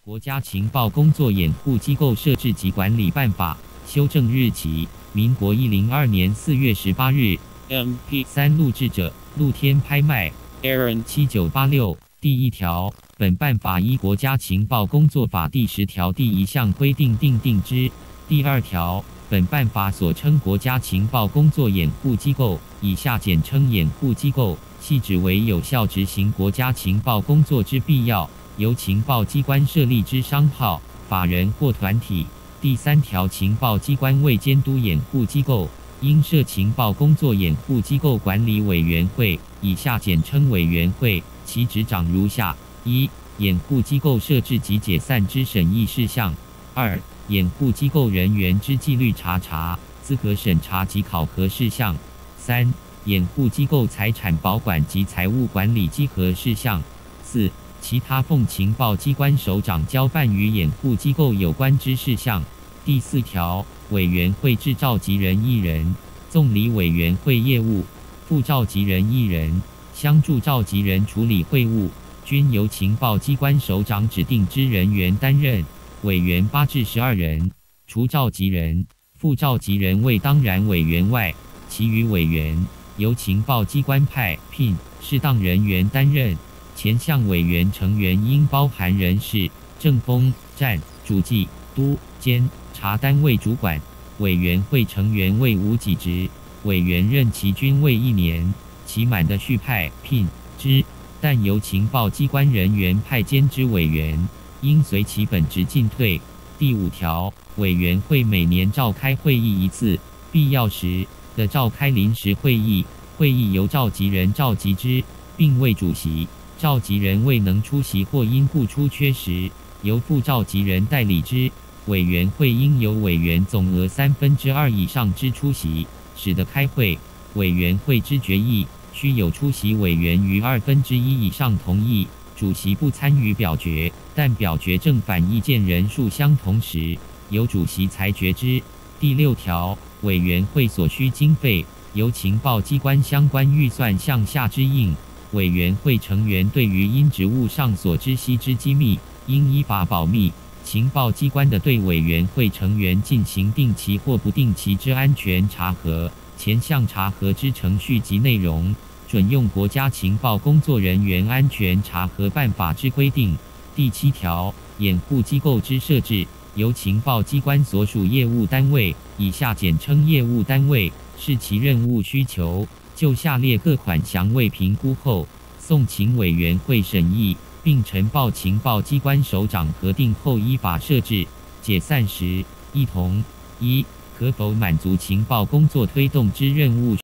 国家情报工作掩护机构设置及管理办法》修正日期：民国102年4月18日。MP3 录制者：露天拍卖。Aaron 7986。第1条，本办法依国家情报工作法第10条第1项规定订定之。第2条，本办法所称国家情报工作掩护机构（以下简称掩护机构），系指为有效执行国家情报工作之必要，由情报机关设立之商号、法人或团体。第3条，情报机关为监督掩护机构，应设情报工作掩护机构管理委员会（以下简称委员会），其职掌如下：1、掩护机构设置及解散之审议事项；2、掩护机构人员之纪律查、资格审查及考核事项；3、掩护机构财产保管及财务管理稽核事项；4、其他奉情报机关首长交办与掩护机构有关之事项。第4条，委员会制召集人1人，总理委员会业务，副召集人1人，相助召集人处理会务，均由情报机关首长指定之人员担任。委员8至12人，除召集人、副召集人为当然委员外，其余委员由情报机关派聘适当人员担任。前项委员成员应包含人事、政风、站、主计、督、监、察单位主管。委员会成员为无给职，委员任期均为1年，期满的续派聘之，但由情报机关人员派兼之委员，应随其本职进退。第5条，委员会每年召开会议1次，必要时的召开临时会议，会议由召集人召集之，并为主席。召集人未能出席或因故出缺时，由副召集人代理之。委员会应由委员总额2/3以上之出席，使得开会。委员会之决议，须有出席委员逾1/2以上同意，主席不参与表决，但表决正反意见人数相同时，由主席裁决之。第6条，委员会所需经费，由情报机关相关预算项下之应。委员会成员对于因职务上所知悉之机密，应依法保密。情报机关的对委员会成员进行定期或不定期之安全查核，前项查核之程序及内容，准用国家情报工作人员安全查核办法之规定。第7条，掩护机构之设置，由情报机关所属业务单位（以下简称业务单位）视其任务需求，就下列各款详未评估后，送请委员会审议，并呈报情报机关首长核定后依法设置。解散时，一同：1、可否满足情报工作推动之任务